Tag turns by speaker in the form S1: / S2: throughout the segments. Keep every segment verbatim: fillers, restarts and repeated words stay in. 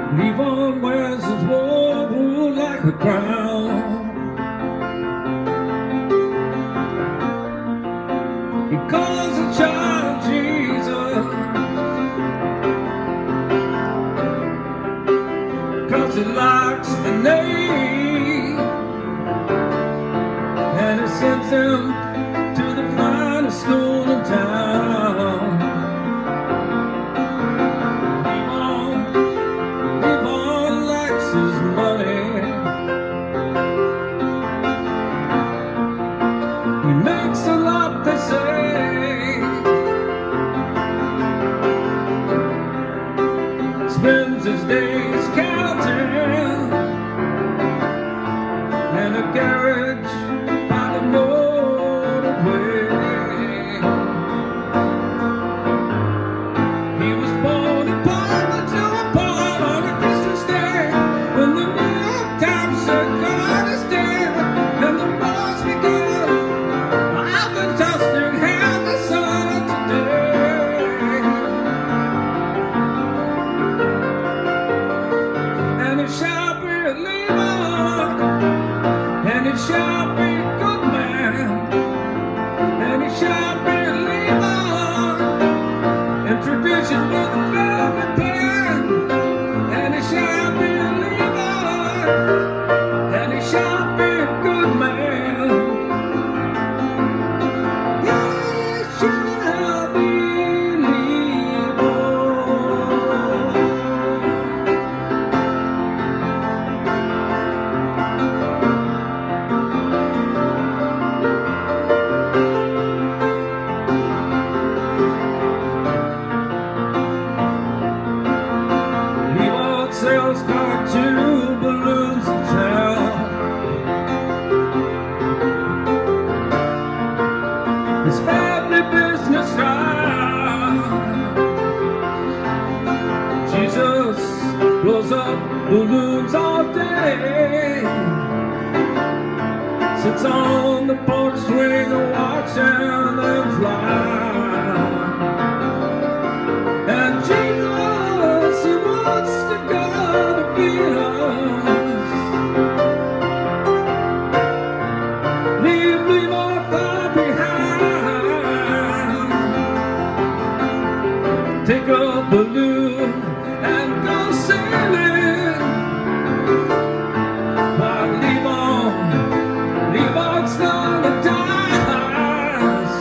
S1: Levon wears his war wool like a crown. He calls the child Jesus, 'cause he likes the name, and he sends him to the finest school in town. Levon, Levon likes his money. He makes a lot, they say. Spends his days counting in a garage by the motorway. He was born in Piedmont to a Paul on a Christmas day, when the New York Times said God is dead, and the wars began. I've been toasting half the sun today, and it shall be a Levon, and it shall be a good man, and it shall be a Levon, in tradition with a family plan, and it shall be a Levon, and it shall be a good man. It shall be Levon. Levon sells cartoon balloons in town. His family business style. Jesus blows up balloons all day, sits on the porch swing and watching them fly. And Jesus, he wants to go to Venus. Leave me more far behind. Take a balloon and go sailing, while Levon, Levon's not a dice.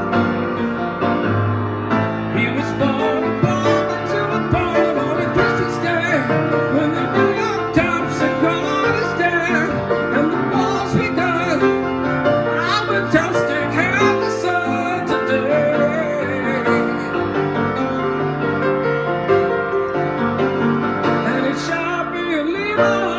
S1: He was born a barber to a Paul on a Christmas day, when the New York Times said God is dead, and the war's begun. I've been toasting half the sun today, and it shall be a Levon.